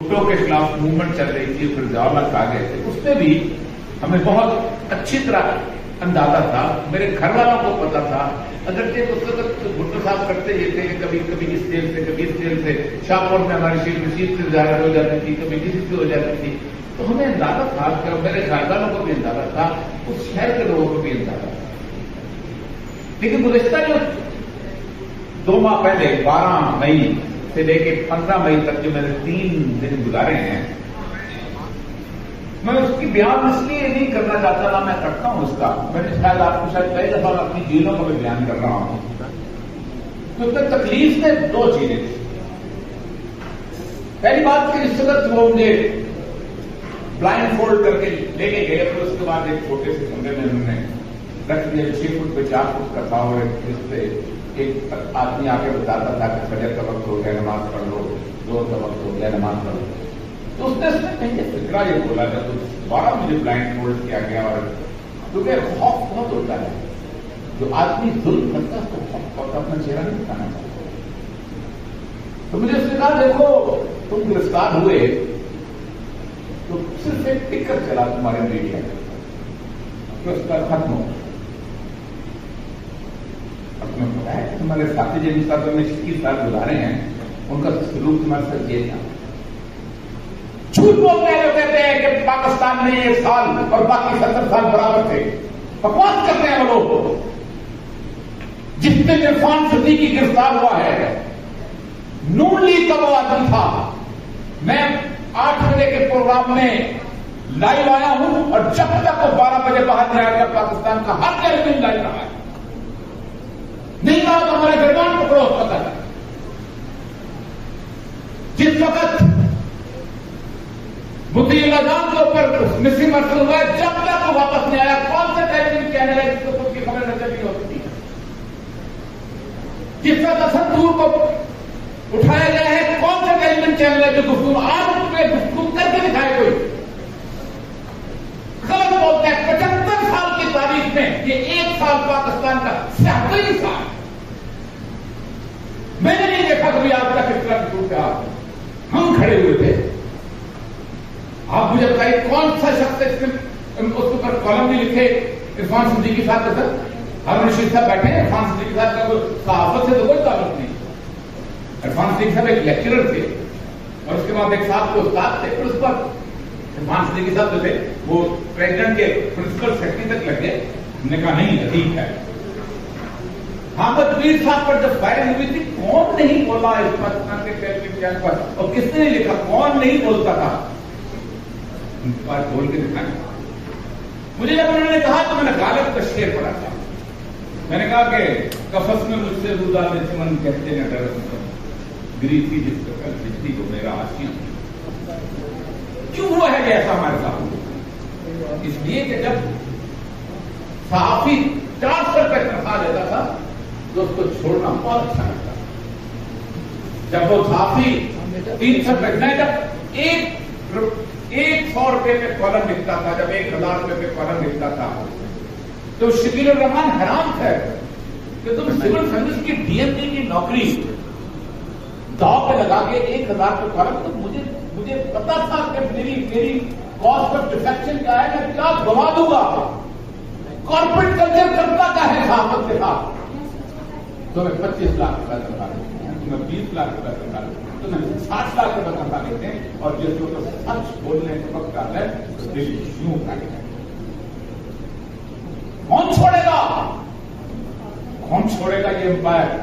भुट्टो के खिलाफ मूवमेंट चल रही थी, फिर जवाहरलाल आ गए थे, उसमें भी हमें बहुत अच्छी तरह अंदाजा था, मेरे घर वालों को पता था। अगर ये तो भुट्टो साहब करते ये थे कि कभी कभी इस जेल से, कभी इस जेल से, शाहपुर में हमारी सीट से जाहिर हो जाती थी, कभी किसी से हो जाती थी, तो हमें अंदाजा था कि मेरे घर वालों को भी अंदाजा था, उस शहर के लोगों को भी अंदाजा था। लेकिन गुज़िश्ता जो 2 माह पहले 12 मई से लेके 15 मई तक जो मैंने 3 दिन गुजारे हैं, मैं उसकी बयान इसलिए नहीं करना चाहता ना, मैं करता हूं उसका। मैंने शायद आपको शायद कई दफा अपनी जेलों का भी बयान कर रहा हूं। तो उसमें तकलीफ में 2 चीजें थी। पहली बात कि इस वक्त वो मुझे ब्लाइंड फोल्ड करके लेके गए, फिर उसके बाद एक छोटे से कमरे में उन्होंने रख दिया, 6 फुट पे 4 फुट का था, और इस पे एक आदमी आके बताता था कि फजर का वक्त हो गया, नमाज पढ़ लो, जोर का वक्त हो गया, नमाज पढ़ लो। तो उसने कहीं फिक्रा ये बोला था, तो दोबारा मुझे ब्लाइंड फोल्ड किया गया। और क्योंकि खौफ बहुत होता है, जो आदमी जुल्म करता है तो खौफ होता, अपना चेहरा नहीं दिखाना चाहता। तो मुझे उसने कहा, देखो तुम गिरफ्तार हुए तो सिर्फ एक टिकट चला तुम्हारे मीडिया में, तो उसका खत्म हो। अब तुम्हें पता है कि तुम्हारे साथी जिन साथ में 21 साल गुजारे हैं, उनका सलूक तुम्हारे साथ ये था। झूठ बोलते हैं, कहते हैं कि पाकिस्तान में 1 साल और बाकी 70 साल बराबर थे। बकवास करते हैं वो लोग। जिस दिन इरफान सिद्दीकी गिरफ्तार हुआ है, नून लीग का वो आदमी था। मैं 8 बजे के प्रोग्राम में लाइव आया हूं, और जब तक वो 12 बजे बाहर नहीं आएगा, पाकिस्तान का हर टेलीविजन लाइव रहा है। नहीं रहा तो हमारे गिरबान पकड़ो उस वक्त। जिस वक्त मुद्दई आजम के ऊपर मिसिंग मर्डर हुआ है, जब तक वो वापस नहीं आया, कौन सा टेलीविजन चैनल है जिसको उसकी खबर नजर नहीं होती? जिस वक्त असदूर को उठाया गया है, कौन सा टेलीविजन चैनल है जो गुफ्तगू आज पे गुफ्तगू करके दिखाए? कोई गलत बोलता है। 75 साल की तारीख में ये 1 साल पाकिस्तान का 70 साल मैंने नहीं देखा कभी आज तक इस तरह की सूरत हाल। हम खड़े हुए थे। आप मुझे बताइए कौन सा शख्स उसके ऊपर कॉलम भी लिखे इरफान सिद्दीकी साहब के साथ? हारून रशीद साहब बैठे हैं, इरफान सिद्दीकी साहब का सहाफत से तो कोई ताल्लुक नहीं। इरफान सिद्दीकी साहब एक लेक्चरर थे, और उसके बाद एक साहब के उस्ताद थे। फिर उस पर इरफान सिद्दीकी साहब जो थे वो प्रेसिडेंट के प्रिंसिपल सेक्रेटरी तक लगे। हमने कहा नहीं ठीक है। हाँ, तकबीर साहब पर जब फायरिंग हुई थी, कौन नहीं बोला इस पाकिस्तान के टेलीविजन पर, और किसने लिखा? कौन नहीं बोलता था? बात बोल के दिखाएं। मुझे जब उन्होंने कहा तो मैंने गालिब का शेर पढ़ा था। मैंने कहा कि कफस में मुझसे रुदा दुश्मन कहते न डर, गिरी थी जिस कल बिजली को मेरा आशिया। क्यों हुआ है ऐसा हमारे साथ? इसलिए कि जब सहाफी 400 रुपए तनख्वाह लेता था तो उसको छोड़ना बहुत अच्छा लगता था। जब वो सहाफी 300 रुपए, मैं जब 100 रुपए पे कॉलम लिखता था, जब 1000 रुपए पे कॉलम लिखता था, तो शकील रहमान हैरान थे कि तुम सिविल सर्विस की डीएमडी की नौकरी दाव पे लगा के 1000 पे कॉलम। तो मुझे पता था कि मेरी कॉस्ट ऑफ डिफेक्शन क्या है, मैं क्या गवा दूंगा। कॉर्पोरेट कल्चर करता क्या है साहब के साथ? तो मैं 25 लाख रुपए तनख्वाह लेते हैं, तो मैं 20 लाख रुपए तनख्वाह लेते हैं, तो मैं 60 लाख रुपए तनख्वाह लेते हैं। और जिस लोग सच बोलने के वक्त आता है तो दिल यूं काटे। कौन छोड़ेगा? कौन छोड़ेगा ये एम्पायर?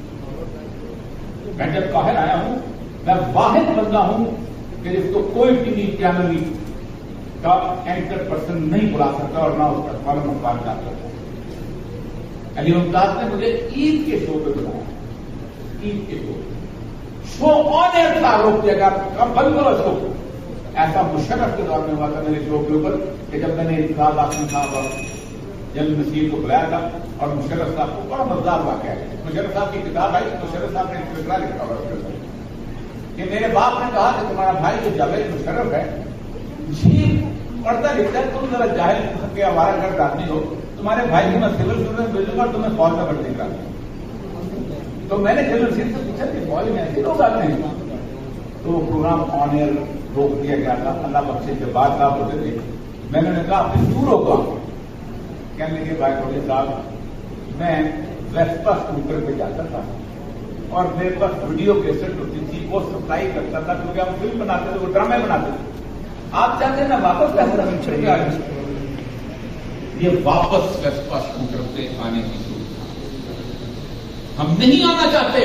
मैं जब बाहर आया हूं, मैं वाहिद बंदा हूं कि जिसको कोई टीवी चैनल का एंकर पर्सन नहीं बुला सकता और ना उसका कॉलम अखबार जा सकता। अली मुमताज ने मुझे ईद के शो पे बुलाया, ईद के शो ऑन एयर था, रोक दिया कब बंद करो शो। ऐसा मुशर्रफ के दौर में हुआ था मेरे शो के ऊपर कि जब मैंने इकरार आसम साहब और जल्द नसीर को बुलाया था, और मुशर्रफ साहब को बड़ा मजेदार वाकया है। मुशर्रफ साहब की किताब आई, मुशर्रफ साहब ने फिक्रा लिखा हुआ कि मेरे बाप ने कहा कि तुम्हारा भाई जो जावेद मुशर्रफ है, जी पढ़ता लिखता है, तुम जरा जाहिल के आवारा गर्द आदमी हो, तुम्हारे भाई को मैं सिविल सर्विस भेजूंगा और तुम्हें फौज में भर्ती करा दूंगा। तो मैंने जनरल सिंह से पूछा कि फौज में ऐसे लोग आते हैं? तो वो प्रोग्राम ऑन एयर रोक दिया गया था। अल्लाह बख्शे के बाद आप होते थे, मैंने कहा आपने दूर होगा। कहने लगे भाई मोदी साहब, मैं वेस्पा स्कूटर पे जाता था और मेरे पास वीडियो कैसेट होती थी, वो सप्लाई करता था, क्योंकि हम फिल्म बनाते थे, वो ड्रामे बनाते थे। आप चाहते हैं ना वापस कैसे ये वापस वेस्पा स्कूटर पे आने की हम नहीं आना चाहते।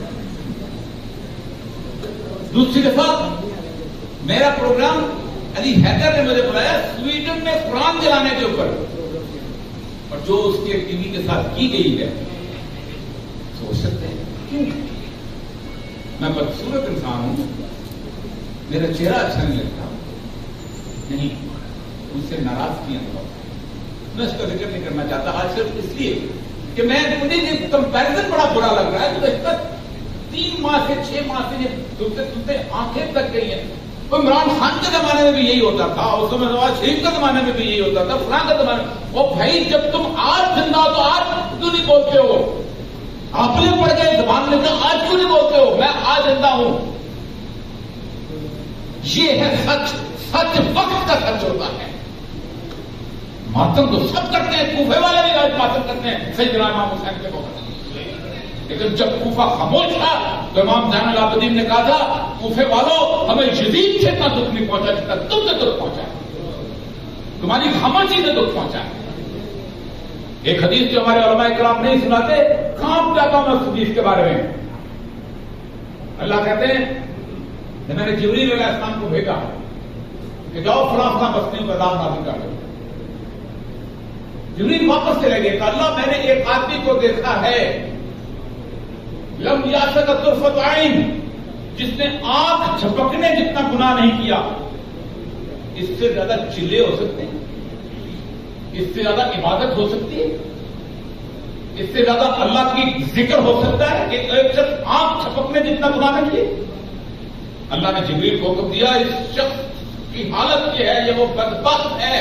दूसरी दफा मेरा प्रोग्राम अली हैदर ने मुझे बुलाया स्वीडन में कुरान जलाने के ऊपर, और जो उसके टीवी के साथ की गई है, सोच सकते हैं क्यों? मैं बदसूरत इंसान हूं, मेरा चेहरा अच्छा नहीं लगता, नहीं मुझसे नाराज किया मैं इसका जिक्र नहीं करना चाहता आज सिर्फ इसलिए कि मुझे ये कंपैरिजन बड़ा बुरा लग रहा है। तो इसका 3 माह से 6 माह से ये सुनते आंखें तक गई है। तो इमरान खान के जमाने में भी यही होता था, उस समय नवाज शरीफ के जमाने में भी यही होता था, फलां के जमाने में। वो भाई जब तुम आज जिंदा हो तो आज क्यों नहीं बोलते हो? आपने पढ़ गए जबान में, आज क्यों नहीं बोलते हो मैं आज जिंदा हूं? ये है सच। सच वक्त का सच होता है। मातम तो सब करते हैं, कूफे वाले भी आज मातम करते हैं सैयदना इमाम हुसैन के मौके। लेकिन जब कूफा खामोश था तो इमाम ज़ैनुल आबिदीन ने कहा था, कूफे वालों हमें यजीद से इतना दुख नहीं पहुंचा जितना तुमने दुख पहुंचा, तुम्हारी खामोशी ने दुख पहुंचा। एक हदीस जो हमारे उलमा इकराम नहीं सुनाते, कांप जाता हूं मैं उस हदीस के बारे में। अल्लाह कहते हैं मैंने जिब्रील अलैहिस्सलाम को भेजा कि जाओ फलां बस्तियों का अज़ाब नाज़िल कर दो। जिब्रील वापस चले गए। अल्लाह मैंने एक आदमी को देखा है लम यासक तुरफत आइन, जिसने आंख झपकने जितना गुनाह नहीं किया। इससे ज्यादा चिल्ले हो सकते हैं? इससे ज्यादा इबादत हो सकती है? इससे ज्यादा अल्लाह की जिक्र हो सकता है कि एक शख्स आंख झपकने जितना गुनाह नहीं किया? अल्लाह ने जिब्रील को हुक्म दिया, इस शख्स की हालत यह है, ये वो बदबख्त है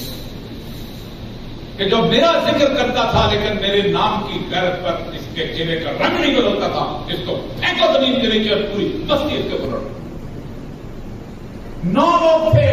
कि जो मेरा जिक्र करता था लेकिन मेरे नाम की गैरत पर इसके चेहरे का रंग नहीं बदलता था। इसको फेंको जमीन के नीचे और पूरी बस्ती इसके ऊपर। 9 लोग थे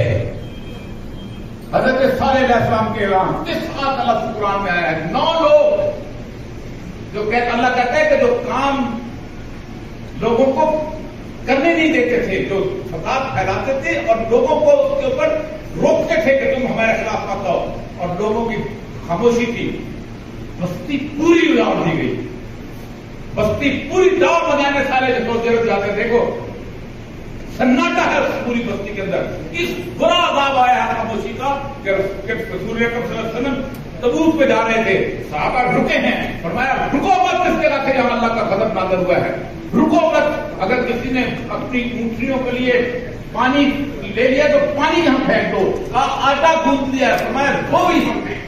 हजरत सालेह अलैहिस्सलाम के ऐलान 9 लफ्ज़ कुरान में आया है। 9 लोग जो अल्लाह कहता है कि जो काम लोगों को करने नहीं देते थे, जो फसाद फैलाते थे और लोगों को उसके ऊपर रोकते थे कि तुम हमारे खिलाफ मत आओ, और लोगों की खामोशी थी। बस्ती पूरी उजाड़ दी गई, बस्ती पूरी दाव बनाने सारे जो जरूरत जाते। देखो सन्नाटा है उस पूरी बस्ती के अंदर। इस बुरा अज़ाब आया खामोशी का कि रसूल अकरम सल्लल्लाहु अलैहि वसल्लम तबूक पे जा रहे थे, सहाबा रुके हैं, फरमाया रुको मत इस जगह से जहां अल्लाह का ग़ज़ब नाज़िल हुआ है, रुको मत। अगर किसी ने अपनी ऊंटनियों के लिए पानी ले लिया तो पानी यहां फेंक दो, आटा गूंथ लिया, फरमाया वो भी हम फेंक।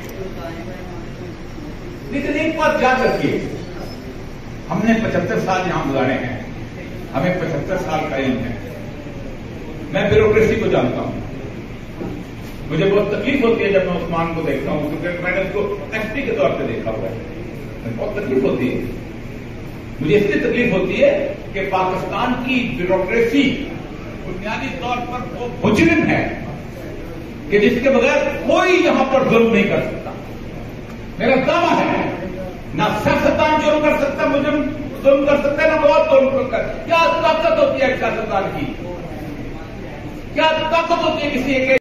लेकिन एक बात याद रखिए, हमने 75 साल यहां गुजारे हैं, हमें 75 साल का इल्म है। मैं ब्यूरोक्रेसी को जानता हूं, मुझे बहुत तकलीफ होती है जब मैं उस्मान को देखता हूं, क्योंकि मैंने उसको एसपी के तौर पे देखा हुआ है। बहुत तकलीफ होती है मुझे। इसलिए तकलीफ होती है कि पाकिस्तान की ब्यूरोक्रेसी बुनियादी तौर पर वो मुजरिम है कि जिसके बगैर कोई यहां पर जुल्म नहीं कर सकता। मेरा दावा है ना सियासतदान जुल्म कर सकता, मुजरिम जुल्म कर सकता है, ना बहुत जुल्म कर। क्या ताकत होती है सियासतदान की? क्या ताकत होती है किसी एक